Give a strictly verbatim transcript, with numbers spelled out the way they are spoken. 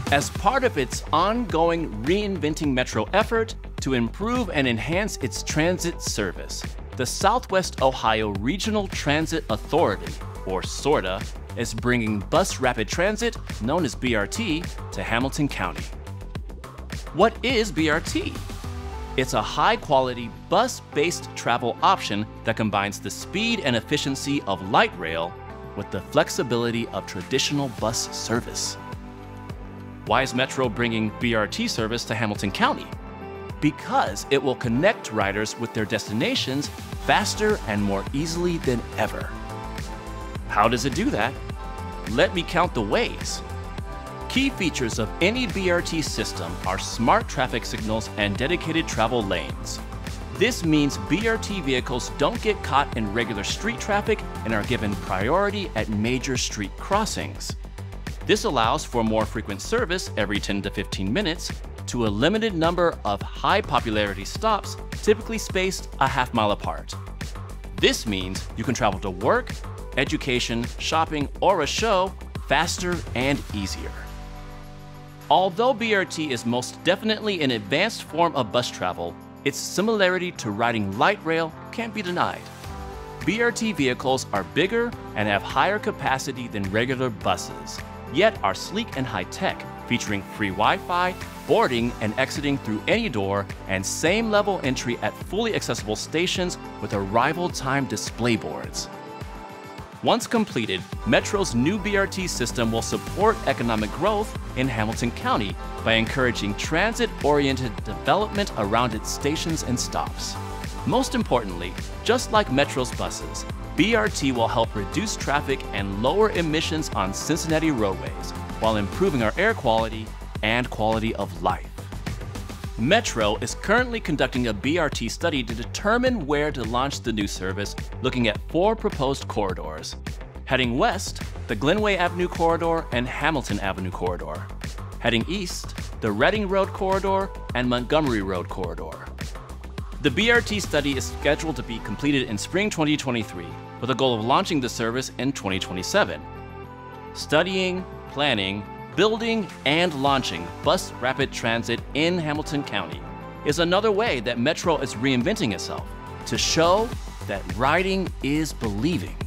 As part of its ongoing Reinventing Metro effort to improve and enhance its transit service, the Southwest Ohio Regional Transit Authority, or SORTA, is bringing bus rapid transit, known as B R T, to Hamilton County. What is B R T? It's a high-quality, bus-based travel option that combines the speed and efficiency of light rail with the flexibility of traditional bus service. Why is Metro bringing B R T service to Hamilton County? Because it will connect riders with their destinations faster and more easily than ever. How does it do that? Let me count the ways. Key features of any B R T system are smart traffic signals and dedicated travel lanes. This means B R T vehicles don't get caught in regular street traffic and are given priority at major street crossings. This allows for more frequent service every ten to fifteen minutes to a limited number of high popularity stops, typically spaced a half mile apart. This means you can travel to work, education, shopping, or a show faster and easier. Although B R T is most definitely an advanced form of bus travel, its similarity to riding light rail can't be denied. B R T vehicles are bigger and have higher capacity than regular buses, yet are sleek and high-tech, featuring free Wi-Fi, boarding and exiting through any door, and same-level entry at fully accessible stations with arrival time display boards. Once completed, Metro's new B R T system will support economic growth in Hamilton County by encouraging transit-oriented development around its stations and stops. Most importantly, just like Metro's buses, B R T will help reduce traffic and lower emissions on Cincinnati roadways while improving our air quality and quality of life. Metro is currently conducting a B R T study to determine where to launch the new service, looking at four proposed corridors. Heading west, the Glenway Avenue corridor and Hamilton Avenue corridor. Heading east, the Reading Road corridor and Montgomery Road corridor. The B R T study is scheduled to be completed in spring twenty twenty-three, with a goal of launching the service in twenty twenty-seven. Studying, planning, building, and launching bus rapid transit in Hamilton County is another way that Metro is reinventing itself to show that riding is believing.